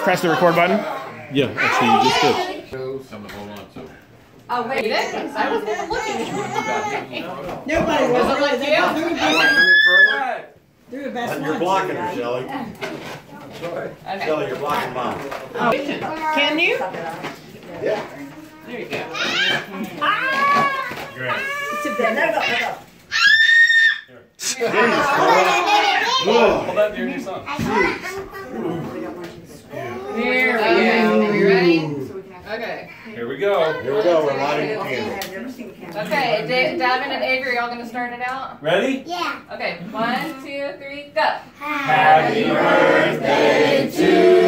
press the record button? Yeah, actually, you just did. Something to hold on to. Oh, wait, I wasn't looking. Nobody was really there. They're the best ones. You're blocking her, Shelly. Okay. Shelly, you're blocking Mom. Can you? Yeah. There you go. Great. It's a bit. No. Hold that near your son. Here we go. Are we ready? Okay. Here we go. Here we go. We're lighting the candle. Okay, Davin and Avery, y'all gonna start it out? Ready? Yeah. Okay, 1, 2, 3, go. Happy birthday to